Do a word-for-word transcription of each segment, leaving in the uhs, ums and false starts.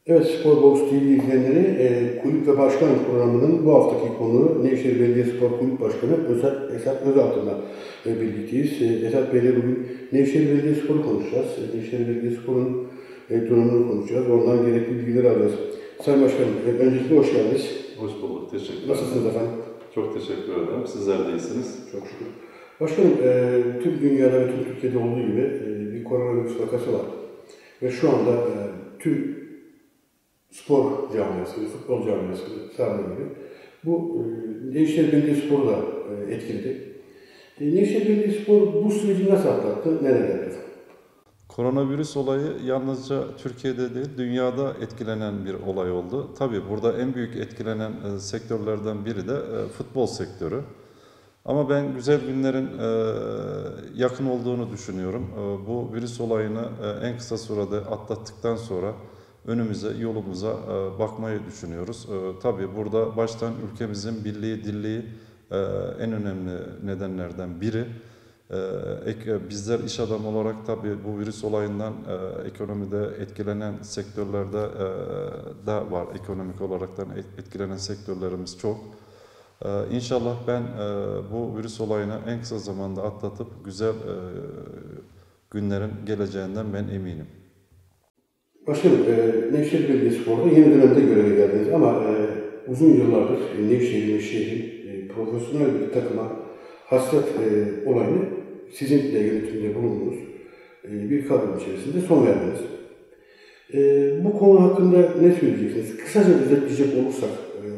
Evet, Spor Box T V izleyenleri, e, Kulüp ve Başkan programının bu haftaki konuğu Nevşehir Belediyespor Kulüp Başkanı Özat, Esat Özaltı'nla e, birlikteyiz. E, Esat Bey'le bugün Nevşehir Belediyespor'u konuşacağız. E, Nevşehir Belediyespor'un e, durumunu konuşacağız. Ondan gerekli bilgiler alacağız. Sayın Başkanım, e, öncelikle hoş geldiniz. Hoş bulduk, teşekkür ederim. Nasılsınız efendim? Çok teşekkür ederim. Sizler de iyisiniz. Çok şükür. Başkanım, e, tüm dünyada ve tüm Türkiye'de olduğu gibi e, bir koronavirüs vakası var. Ve şu anda e, tüm spor camiası, futbol camiası sardığı gibi bu e, Nevşehir Belediyespor'u da e, etkiledi. E, Nevşehir Belediyespor bu süreci nasıl atlattı, neler yaptı? Koronavirüs olayı yalnızca Türkiye'de değil, dünyada etkilenen bir olay oldu. Tabii burada en büyük etkilenen e, sektörlerden biri de e, futbol sektörü. Ama ben güzel günlerin e, yakın olduğunu düşünüyorum. E, bu virüs olayını e, en kısa sürede atlattıktan sonra önümüze, yolumuza e, bakmayı düşünüyoruz. E, tabii burada baştan ülkemizin birliği, dirliği e, en önemli nedenlerden biri. E, ek, bizler iş adamı olarak tabii bu virüs olayından e, ekonomide etkilenen sektörlerde e, de var. Ekonomik olaraktan etkilenen sektörlerimiz çok. Ee, İnşallah ben e, bu virüs olayını en kısa zamanda atlatıp güzel e, günlerin geleceğinden ben eminim. Başkanım, e, Nevşehir Belediyespor'da yeni dönemde göreve geldiniz ama e, uzun yıllardır e, Nevşehir'in, şehrin e, profesyonel bir takıma hasret e, olayını sizin de yönetimde bulunduğunuz e, bir kadro içerisinde son verdiniz. E, bu konu hakkında ne söyleyeceksiniz? Kısaca özetleyecek olursak, e,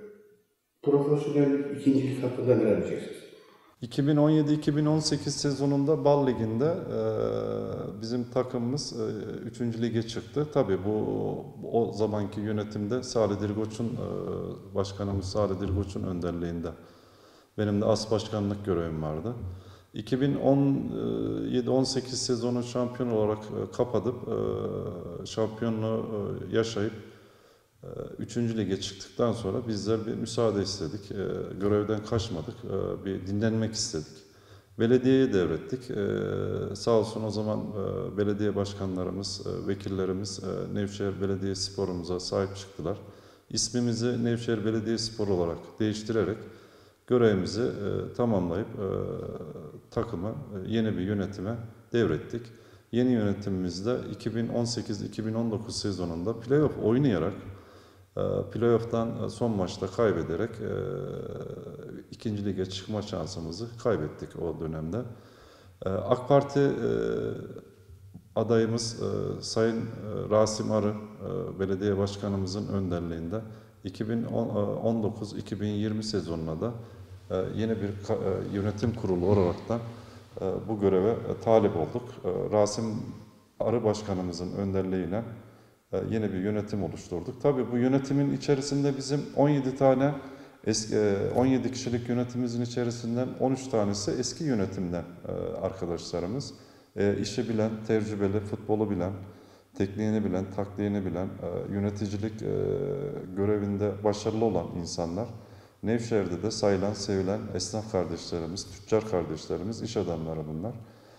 profesyonel ikincilik hakkında neler diyeceksiniz? iki bin on yedi iki bin on sekiz sezonunda Bal Ligi'nde e, bizim takımımız e, üçüncü lige çıktı. Tabii bu o zamanki yönetimde Salih Dirgoç'un e, başkanımız Salih Dirgoç'un önderliğinde benim de as başkanlık görevim vardı. iki bin on yedi on sekiz sezonu şampiyon olarak e, kapatıp e, şampiyonluğu e, yaşayıp Üçüncü lige çıktıktan sonra bizler bir müsaade istedik. Görevden kaçmadık. Bir dinlenmek istedik. Belediyeye devrettik. Sağ olsun o zaman belediye başkanlarımız, vekillerimiz Nevşehir Belediyespor'umuza sahip çıktılar. İsmimizi Nevşehir Belediyespor olarak değiştirerek görevimizi tamamlayıp takımı yeni bir yönetime devrettik. Yeni yönetimimizde iki bin on sekiz iki bin on dokuz sezonunda playoff oynayarak Playoff'tan son maçta kaybederek e, ikinci lige çıkma şansımızı kaybettik o dönemde. E, AK Parti e, adayımız e, Sayın e, Rasim Arı, e, belediye başkanımızın önderliğinde iki bin on dokuz iki bin yirmi sezonuna da e, yeni bir e, yönetim kurulu olaraktan e, bu göreve e, talip olduk. E, Rasim Arı başkanımızın önderliğiyle yeni bir yönetim oluşturduk. Tabii bu yönetimin içerisinde bizim on yedi tane eski on yedi kişilik yönetimimizin içerisinden on üç tanesi eski yönetimden arkadaşlarımız. İşi bilen, tecrübeli, futbolu bilen, tekniğini bilen, taktiğini bilen, yöneticilik görevinde başarılı olan insanlar. Nevşehir'de de sayılan, sevilen esnaf kardeşlerimiz, tüccar kardeşlerimiz, iş adamları bunlar.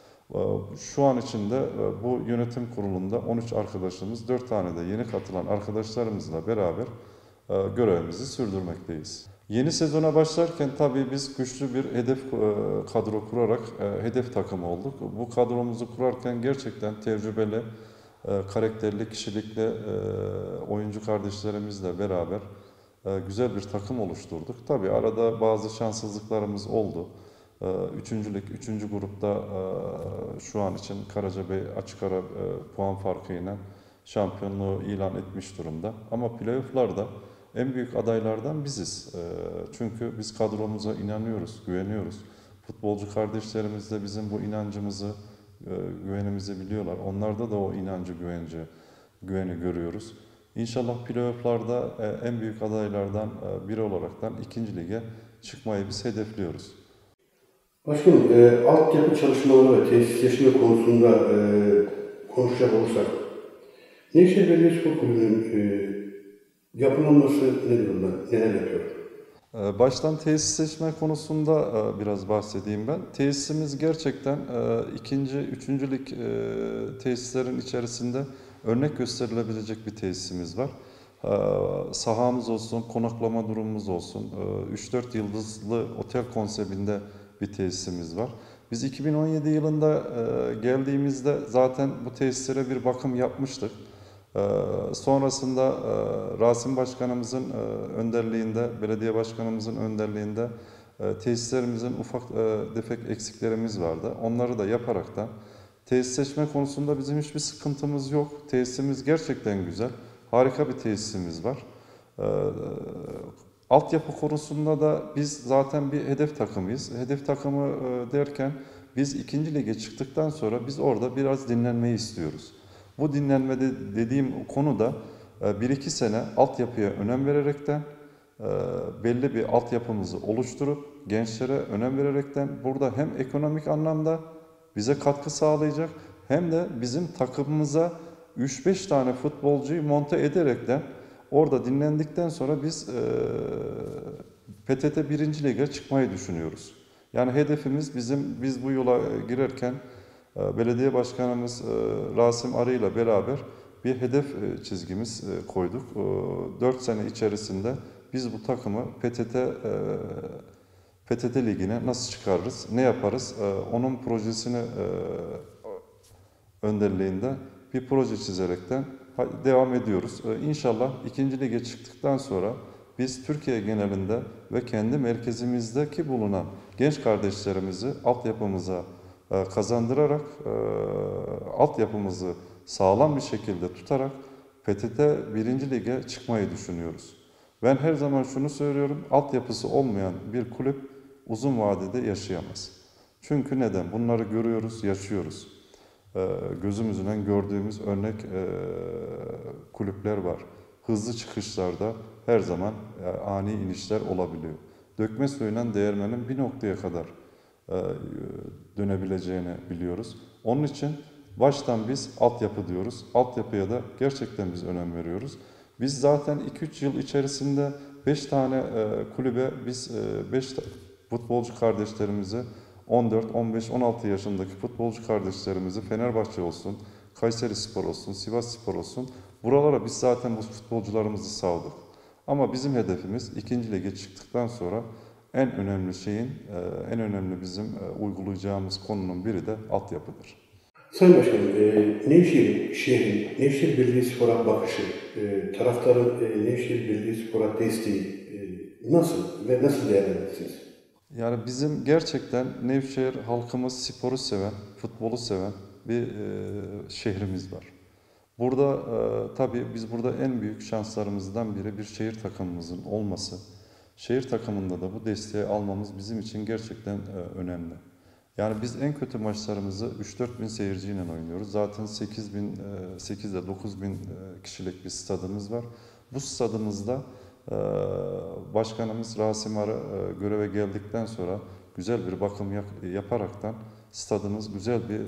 Şu an içinde bu yönetim kurulunda on üç arkadaşımız, dört tane de yeni katılan arkadaşlarımızla beraber görevimizi sürdürmekteyiz. Yeni sezona başlarken tabii biz güçlü bir hedef kadro kurarak hedef takımı olduk. Bu kadromuzu kurarken gerçekten tecrübeli, karakterli, kişilikli oyuncu kardeşlerimizle beraber güzel bir takım oluşturduk. Tabii arada bazı şanssızlıklarımız oldu. Üçüncülük, üçüncü grupta şu an için Karacabey açık ara puan farkıyla şampiyonluğu ilan etmiş durumda. Ama playoff'larda en büyük adaylardan biziz. Çünkü biz kadromuza inanıyoruz, güveniyoruz. Futbolcu kardeşlerimiz de bizim bu inancımızı, güvenimizi biliyorlar. Onlarda da o inancı, güvence, güveni görüyoruz. İnşallah playoff'larda en büyük adaylardan biri olaraktan ikinci lige çıkmayı biz hedefliyoruz. Başkanım, e, altyapı çalışmaları ve tesisleşme konusunda e, konuşacak olursak, Nevşehir Belediyespor Kulübü'nün e, yapılanması ne durumda, neler yapıyor? Baştan tesisleşme konusunda biraz bahsedeyim ben. Tesisimiz gerçekten ikinci, üçüncü lig tesislerin içerisinde örnek gösterilebilecek bir tesisimiz var. Sahamız olsun, konaklama durumumuz olsun, üç dört yıldızlı otel konsebtinde bir tesisimiz var. Biz iki bin on yedi yılında geldiğimizde zaten bu tesislere bir bakım yapmıştık. Sonrasında Rasim Başkanımızın önderliğinde, belediye başkanımızın önderliğinde tesislerimizin ufak tefek eksiklerimiz vardı. Onları da yaparaktan tesis seçme konusunda bizim hiçbir sıkıntımız yok. Tesisimiz gerçekten güzel. Harika bir tesisimiz var. Ee, altyapı konusunda da biz zaten bir hedef takımıyız. Hedef takımı e, derken biz ikinci lige çıktıktan sonra biz orada biraz dinlenmeyi istiyoruz. Bu dinlenmede dediğim konuda e, bir iki sene altyapıya önem vererekten e, belli bir altyapımızı oluşturup gençlere önem vererekten burada hem ekonomik anlamda bize katkı sağlayacak hem de bizim takımımıza üç beş tane futbolcuyu monte ederekten orada dinlendikten sonra biz e, P T T birinci Lig'e çıkmayı düşünüyoruz. Yani hedefimiz bizim, biz bu yola girerken e, belediye başkanımız e, Rasim Arı ile beraber bir hedef e, çizgimiz e, koyduk. E, dört sene içerisinde biz bu takımı P T T e, P T T Ligi'ne nasıl çıkarırız, ne yaparız, e, onun projesini e, önderliğinde bir proje çizerekten devam ediyoruz. Ee, İnşallah ikinci lige çıktıktan sonra biz Türkiye genelinde ve kendi merkezimizdeki bulunan genç kardeşlerimizi altyapımıza e, kazandırarak, e, altyapımızı sağlam bir şekilde tutarak P T T birinci lige çıkmayı düşünüyoruz. Ben her zaman şunu söylüyorum, altyapısı olmayan bir kulüp uzun vadede yaşayamaz. Çünkü neden? Bunları görüyoruz, yaşıyoruz. Gözümüzden gördüğümüz örnek kulüpler var. Hızlı çıkışlarda her zaman ani inişler olabiliyor. Dökme suyuyla değirmenin bir noktaya kadar dönebileceğini biliyoruz. Onun için baştan biz altyapı diyoruz. Altyapıya da gerçekten biz önem veriyoruz. Biz zaten iki üç yıl içerisinde beş tane kulübe, biz beş futbolcu kardeşlerimize on dört, on beş, on altı yaşındaki futbolcu kardeşlerimizi Fenerbahçe olsun, Kayserispor olsun, Sivasspor olsun buralara biz zaten bu futbolcularımızı sağladık. Ama bizim hedefimiz ikinci lige çıktıktan sonra en önemli şeyin, en önemli bizim uygulayacağımız konunun biri de altyapıdır. Sayın Başkanım, e, Nevşehir şehrin, Nevşehir Belediyespor'a bakışı, e, taraftarın e, Nevşehir Belediyespor'a desteği e, nasıl ve nasıl değerlendirirsiniz? Yani bizim gerçekten Nevşehir halkımız sporu seven, futbolu seven bir e, şehrimiz var. Burada e, tabii biz burada en büyük şanslarımızdan biri bir şehir takımımızın olması. Şehir takımında da bu desteği almamız bizim için gerçekten e, önemli. Yani biz en kötü maçlarımızı üç dört bin seyirciyle oynuyoruz. Zaten sekiz bin, sekiz ile dokuz bin kişilik bir stadımız var. Bu stadımızda Başkanımız Rasim Arı göreve geldikten sonra güzel bir bakım yaparaktan stadımız güzel bir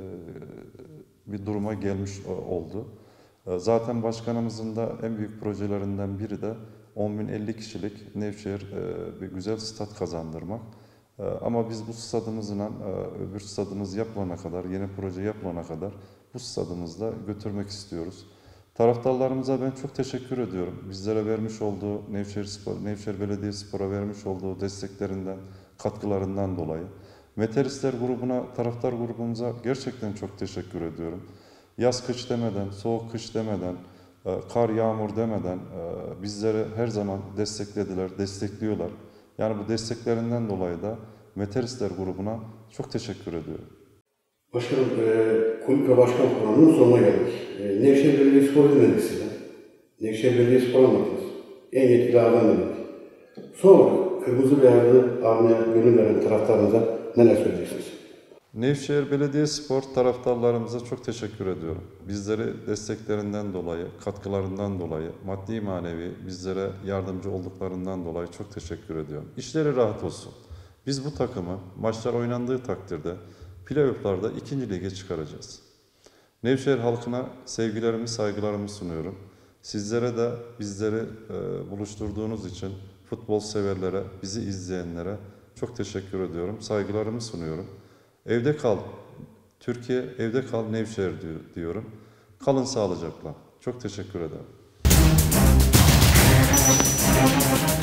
bir duruma gelmiş oldu. Zaten başkanımızın da en büyük projelerinden biri de on bin elli kişilik Nevşehir bir güzel stat kazandırmak. Ama biz bu stadımızla öbür stadımız yapılana kadar, yeni proje yapılana kadar bu stadımızda götürmek istiyoruz. Taraftarlarımıza ben çok teşekkür ediyorum. Bizlere vermiş olduğu, Nevşehir, Spor, Nevşehir Belediyespor'a vermiş olduğu desteklerinden, katkılarından dolayı. Metalistler grubuna, taraftar grubumuza gerçekten çok teşekkür ediyorum. Yaz kış demeden, soğuk kış demeden, kar yağmur demeden bizleri her zaman desteklediler, destekliyorlar. Yani bu desteklerinden dolayı da Metalistler grubuna çok teşekkür ediyorum. Başkanım, e, kulüp ve başkan programının sonuna geldik. E, Nevşehir Belediyespor dinledik sizden. Nevşehir Belediyespor anlattınız. En yetkili ağırdan dinledik. Son olarak Kırmızı Beyazlı almaya gönül veren taraftarınıza neler söyleyeceksiniz? Nevşehir Belediyespor taraftarlarımıza çok teşekkür ediyorum. Bizleri desteklerinden dolayı, katkılarından dolayı, maddi manevi bizlere yardımcı olduklarından dolayı çok teşekkür ediyorum. İşleri rahat olsun. Biz bu takımı maçlar oynandığı takdirde playoff'larda ikinci lige çıkaracağız. Nevşehir halkına sevgilerimi, saygılarımı sunuyorum. Sizlere de bizleri e, buluşturduğunuz için futbol severlere, bizi izleyenlere çok teşekkür ediyorum. Saygılarımı sunuyorum. Evde kal, Türkiye evde kal Nevşehir diyorum. Kalın sağlıcakla. Çok teşekkür ederim.